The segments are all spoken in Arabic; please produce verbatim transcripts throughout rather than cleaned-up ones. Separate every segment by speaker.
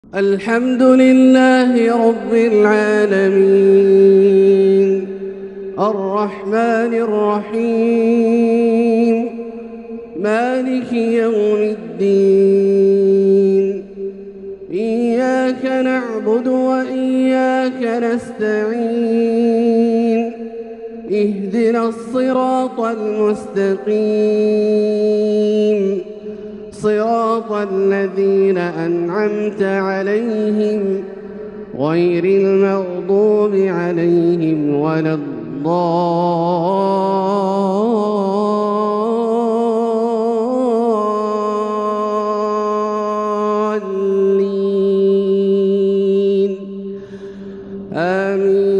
Speaker 1: الحمد لله رب العالمين الرحمن الرحيم مالك يوم الدين إياك نعبد وإياك نستعين اهدنا الصراط المستقيم صراط الذين أنعمت عليهم غير المغضوب عليهم ولا الضالين آمين.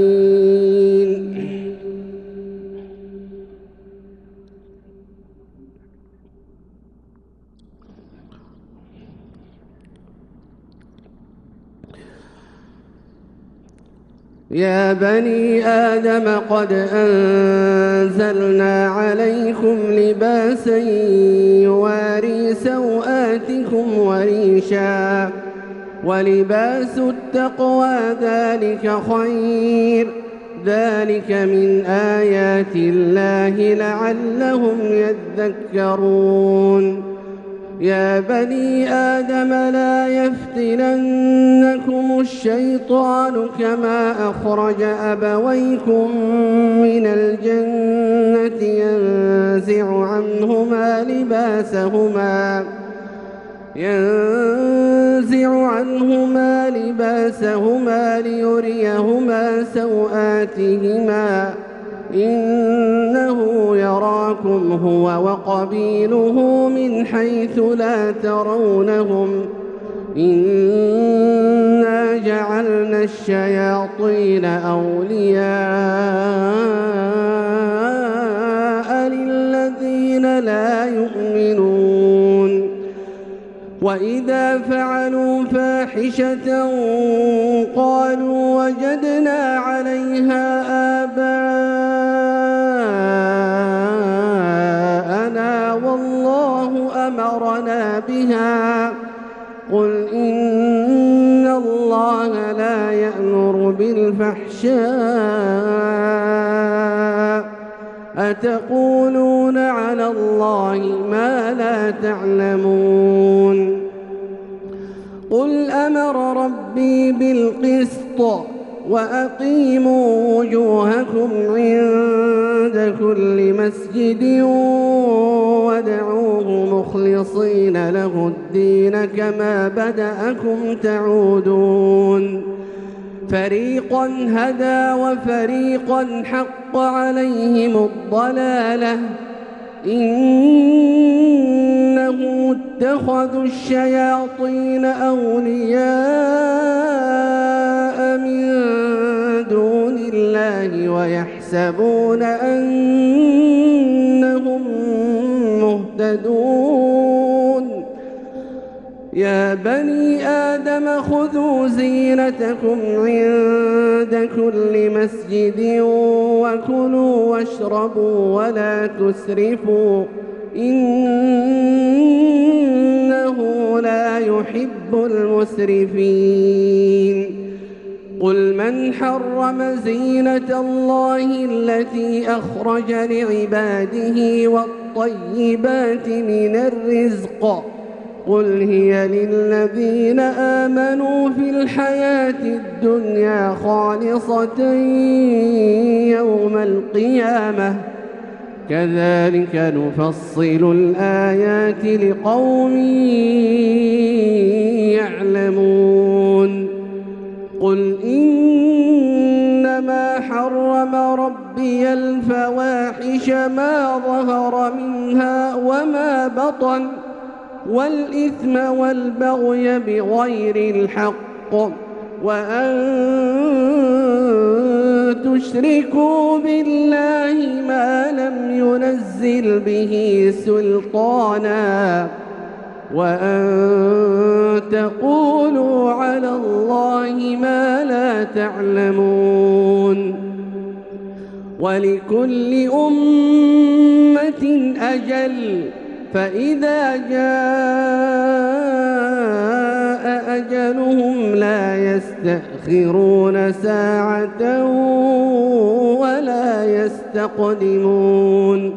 Speaker 1: يا بني آدم قد أنزلنا عليكم لباسا يواري سوآتكم وريشا ولباس التقوى ذلك خير ذلك من آيات الله لعلهم يذكرون. يا بني آدم لا يفتننكم الشيطان كما أخرج أبويكم من الجنة ينزع عنهما لباسهما ينزع عنهما لباسهما ليريهما سوآتهما إنه يراكم هو وقبيله من حيث لا ترونهم إنا جعلنا الشياطين أولياء للذين لا يؤمنون وإذا فعلوا فاحشة قالوا وجدنا عليها آباءنا والله أمرنا بها قل إن الله لا يأمر بالفحشاء أتقولون على الله ما لا تعلمون. قل أمر ربي بالقسط وأقيموا وجوهكم عند كل مسجد وادعوه مخلصين له الدين كما بدأكم تعودون. فريقا هدى وفريقا حق عليهم الضلالة إنهم اتخذوا الشياطين أولياء من دون الله ويحسبون أنهم مهتدون. يا بني آدم خذوا زينتكم عند كل مسجد وكلوا واشربوا ولا تسرفوا إنه لا يحب المسرفين. قل من حرم زينة الله التي أخرج لعباده والطيبات من الرزق قل هي للذين آمنوا في الحياة الدنيا خالصة يوم القيامة كذلك نفصل الآيات لقوم يعلمون. قل إنما حرم ربي الفواحش ما ظهر منها وما بطن والإثم والبغي بغير الحق وأن تشركوا بالله ما لم ينزل به سلطانا وأن تقولوا على الله ما لا تعلمون. ولكل أمة أجل فإذا جاء أجل ينالهم لا يستأخرون ساعة ولا يستقدمون.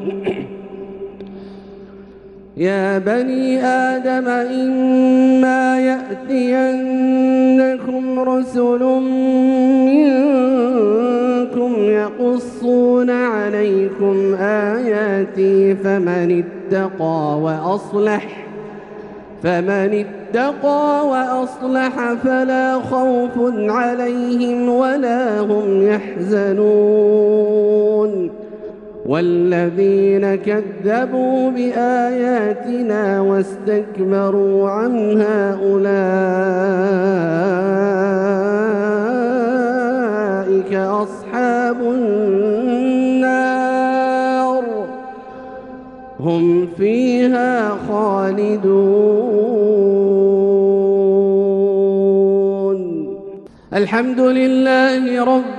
Speaker 1: يا بني آدم إما يأتينكم رسل منكم يقصون عليكم آياتي فمن اتقى وأصلح فمن اتقى وأصلح فلا خوف عليهم ولا هم يحزنون. والذين كذبوا بآياتنا واستكبروا عنها أولئك أصحاب النار هم فيها خالدون. الحمد لله رب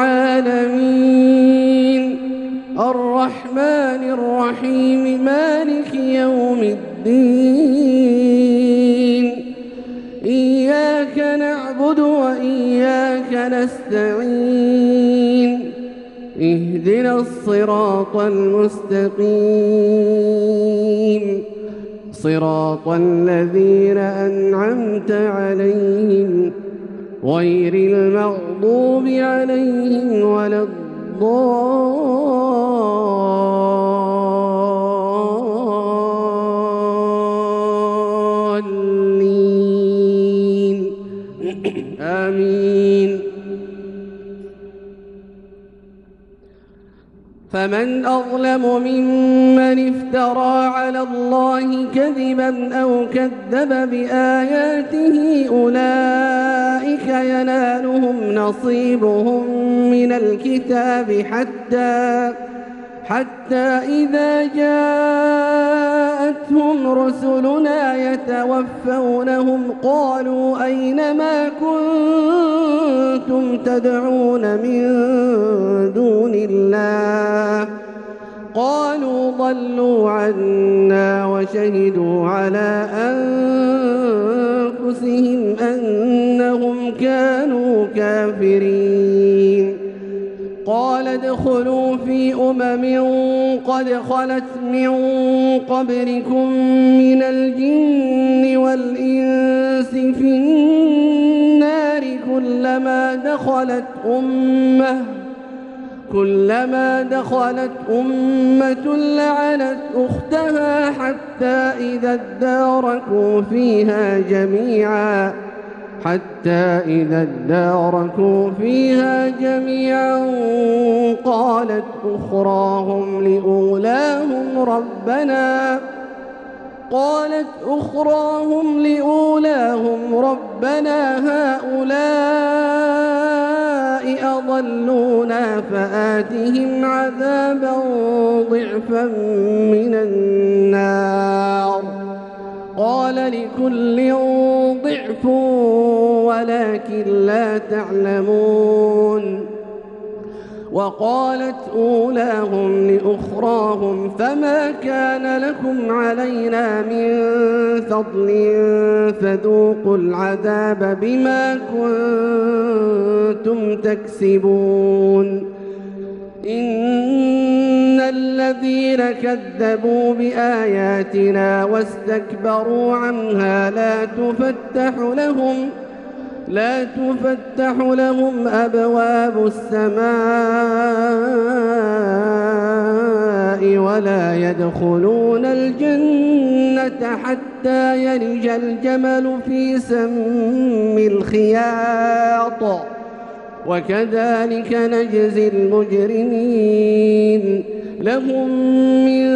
Speaker 1: العالمين الرحمن الرحيم مالك يوم الدين. إياك نعبد وإياك نستعين. اهدنا الصراط المستقيم صراط الذين أنعمت عليهم غير المغضوب عليهم ولا الضالين آمين. فمن أظلم ممن افترى على الله كذبا أو كذب بآياته أولئك ينالهم نصيبهم من الكتاب حتى حتى إذا جاءتهم رسلنا يتوفونهم قالوا أين ما كنتم تدعون من دون الله قالوا ضلوا عنا وشهدوا على أنفسهم أنهم كانوا كافرين. قال ادخلوا في أمم قد خلت من قبلكم من الجن والإنس في النار كلما دخلت أمة كلما دخلت أمة لعنت أختها حتى إذا اداركوا فيها جميعا حتى إذا اداركوا فيها جميعا قالت أخراهم لأولاهم ربنا قالت أخراهم لأولاهم ربنا هؤلاء أضلونا فآتهم عذابا ضعفا من النار قال لكل ضعف ولكن لا تعلمون. وقالت أولاهم لأخراهم فما كان لكم علينا من فضل فذوقوا العذاب بما كنتم تكسبون. إن الذين كذبوا بآياتنا واستكبروا عنها لا تفتح لهم لا تفتح لهم أبواب السماء ولا يدخلون الجنة حتى يلج الجمل في سم الخياط وكذلك نجزي المجرمين. لهم من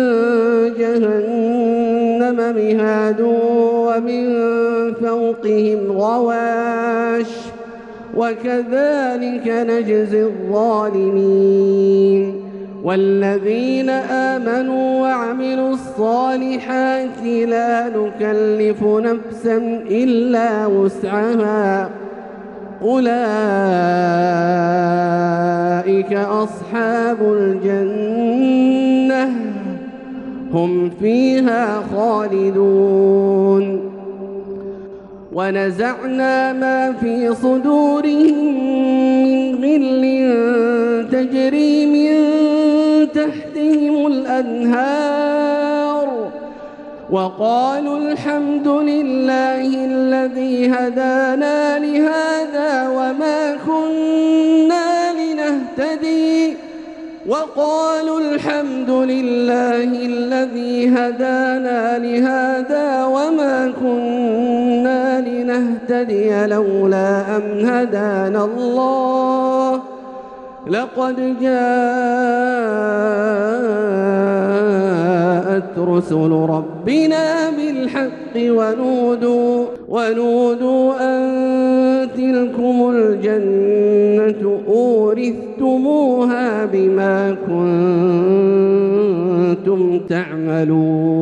Speaker 1: جهنم مهاد ومن فوقهم غواش وكذلك نجزي الظالمين. والذين آمنوا وعملوا الصالحات لا نكلف نفسا إلا وسعها أولئك أصحاب الجنة هم فيها خالدون. ونزعنا ما في صدورهم من غل تجري من تحتهم الأنهار وقالوا الحمد لله الذي هدانا لهذا وما كنا لنهتدي وقالوا الحمد لله الذي هدانا لهذا وما كنا لنهتدي لولا أن هدانا الله لقد جاءت رسل ربنا بالحق ونودوا ونودوا أن تلكم الجنة أورثتموها بما كنتم تعملون.